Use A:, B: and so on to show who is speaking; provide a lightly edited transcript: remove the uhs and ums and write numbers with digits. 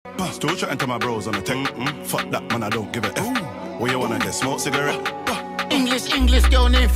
A: Still chatting to my bros on the tech. Fuck that, man, I don't give a F. What you wanna get? Smoke cigarette?
B: English girl named